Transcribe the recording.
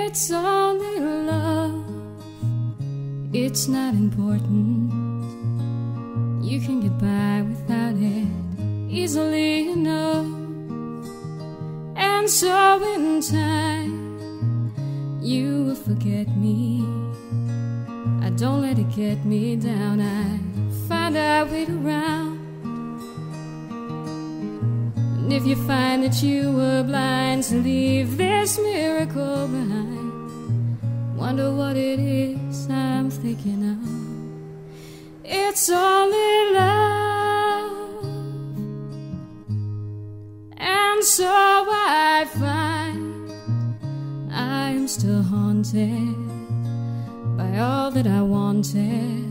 It's only love, it's not important. You can get by without it easily enough. And so in time, you will forget me. I don't let it get me down. I find I wait around. And if you find that you were blind to leave this miracle behind, wonder what it is I'm thinking of. It's only love. And so I find I am still haunted by all that I wanted.